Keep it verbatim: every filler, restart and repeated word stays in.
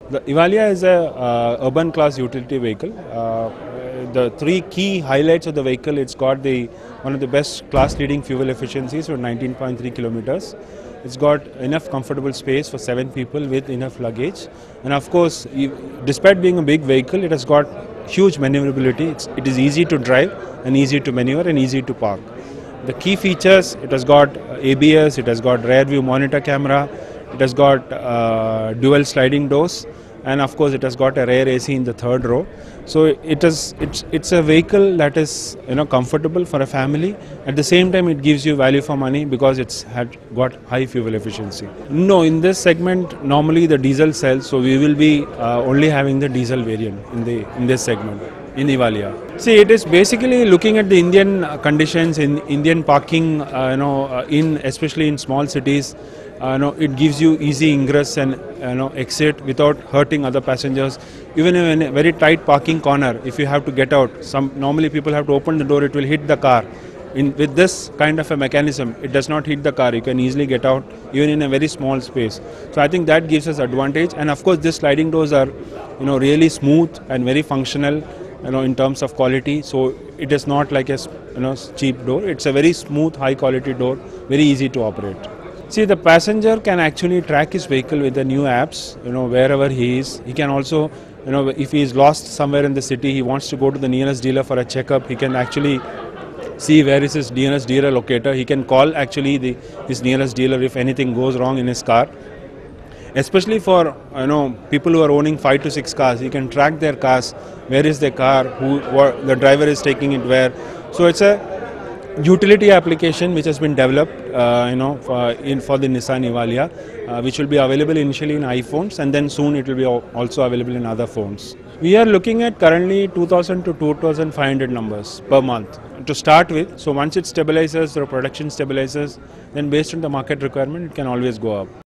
The Evalia is a uh, urban class utility vehicle. Uh, the three key highlights of the vehicle, it's got the one of the best class leading fuel efficiencies for nineteen point three kilometers. It's got enough comfortable space for seven people with enough luggage. And of course, despite being a big vehicle, it has got huge maneuverability. It's, it is easy to drive and easy to maneuver and easy to park. The key features, it has got A B S, it has got rear view monitor camera, it has got uh, dual sliding doors, and of course it has got a rear A C in the third row. So it is it's it's a vehicle that is you know comfortable for a family. At the same time, it gives you value for money because it's had got high fuel efficiency. No, in this segment normally the diesel sells, so we will be uh, only having the diesel variant in the in this segment in Evalia. See, it is basically looking at the Indian conditions in Indian parking, uh, you know, uh, in especially in small cities. Uh, no, it gives you easy ingress and you know exit without hurting other passengers. Even in a very tight parking corner, if you have to get out, some normally people have to open the door. It will hit the car. In with this kind of a mechanism, it does not hit the car. You can easily get out, even in a very small space. So I think that gives us advantage. And of course, these sliding doors are, you know, really smooth and very functional. You know, in terms of quality. So it is not like a you know cheap door. It's a very smooth, high quality door. Very easy to operate. See, the passenger can actually track his vehicle with the new apps, you know, wherever he is. He can also, you know, if he is lost somewhere in the city, he wants to go to the nearest dealer for a checkup, he can actually see where is his nearest dealer locator. He can call actually the, his nearest dealer if anything goes wrong in his car. Especially for, you know, people who are owning five to six cars, you can track their cars, where is their car, who, what, the driver is taking it where. So it's a utility application which has been developed, uh, you know, for, in, for the Nissan Evalia, uh, which will be available initially in iPhones and then soon it will be also available in other phones. We are looking at currently two thousand to two thousand five hundred numbers per month to start with. So once it stabilizes, the production stabilizes, then based on the market requirement, it can always go up.